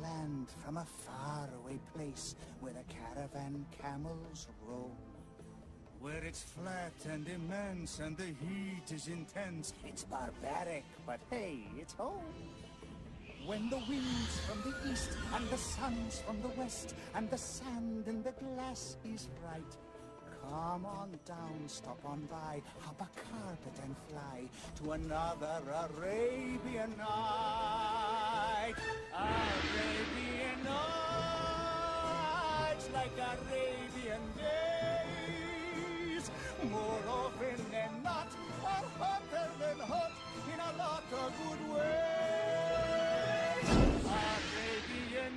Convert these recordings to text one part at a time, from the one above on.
land from a faraway place where the caravan camels roam. Where it's flat and immense and the heat is intense. It's barbaric, but hey, it's home. When the wind's from the east and the sun's from the west and the sand in the glass is bright, come on down, stop on by, hop a carpet and fly to another Arabian night. Arabian nights like Arabian days. More often than not, are hotter than hot in a lot of good ways. Arabian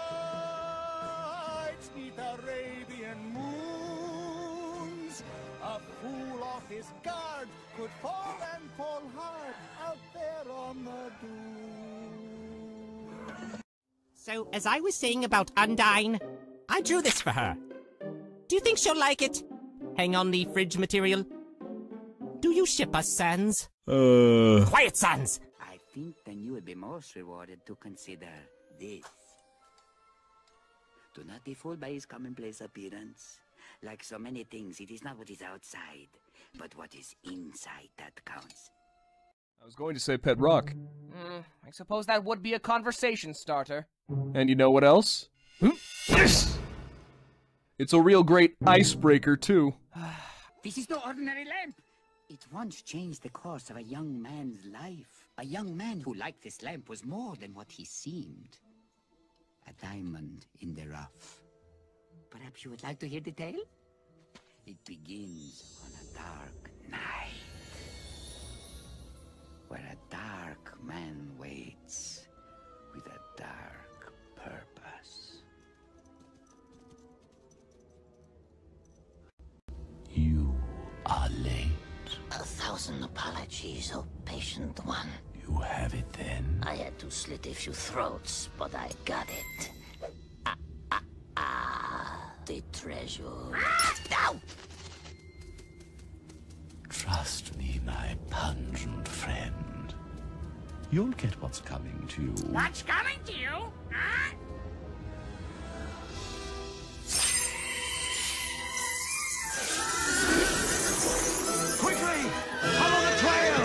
nights neath Arabian moons. A fool off his guard could fall and fall hard out there on the dune. So, as I was saying about Undyne, I drew this for her. Do you think she'll like it? Hang on the fridge material. Do you ship us, Sans? Quiet, Sans! I think then you would be most rewarded to consider this. Do not be fooled by his commonplace appearance. Like so many things, it is not what is outside, but what is inside that counts. I was going to say pet rock. I suppose that would be a conversation starter. And you know what else? It's a real great icebreaker, too. This is no ordinary lamp. It once changed the course of a young man's life. A young man who liked this lamp was more than what he seemed. A diamond in the rough. Perhaps you would like to hear the tale? It begins on a dark night, where a dark man waits with a dark purpose. You are late. 1,000 apologies, oh patient one. You have it then? I had to slit a few throats, but I got it. The treasure. Ow! Trust me, my pungent friend. You'll get what's coming to you. What's coming to you? Huh? Quickly! Follow the trail!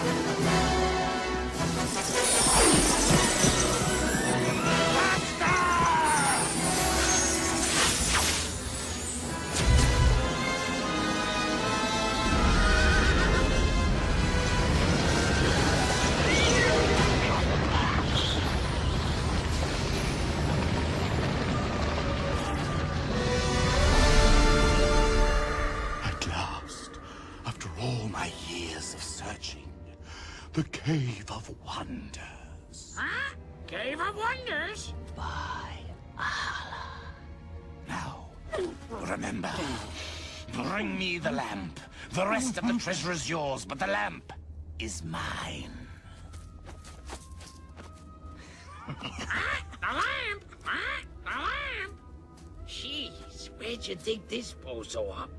The Cave of Wonders. Huh? Cave of Wonders? By Allah. Now, remember, bring me the lamp. The rest of the treasure is yours, but the lamp is mine. Huh? The lamp? Huh? The lamp? Jeez, where'd you dig this bozo up?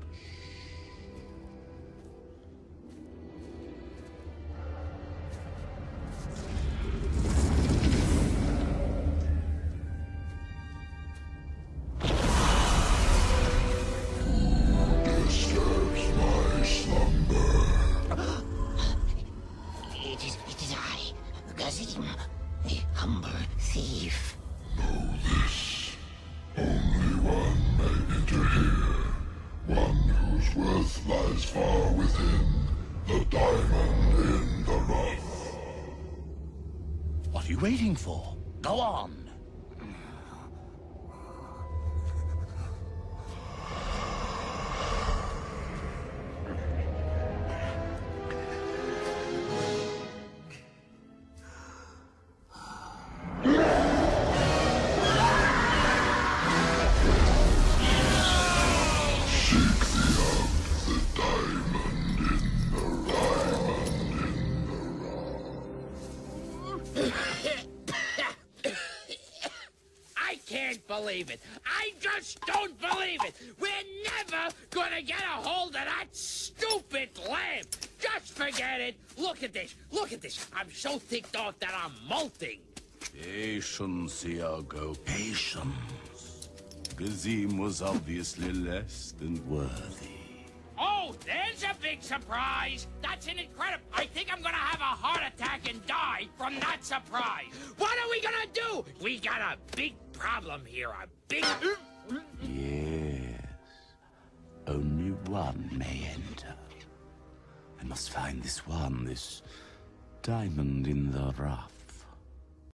It is I, Gazeem, a humble thief. Know this. Only one may enter here. One whose worth lies far within. The diamond in the rough. What are you waiting for? Go on. Believe it. I just don't believe it. We're never gonna get a hold of that stupid lamp. Just forget it. Look at this. Look at this. I'm so ticked off that I'm molting. Patience, Iago, patience. Gazeem was obviously less than worthy. Oh, there's a big surprise! That's an incredible... I think I'm gonna have a heart attack and die from that surprise! What are we gonna do? We got a big problem here, a big... Yes. Only one may enter. I must find this one, this diamond in the rough.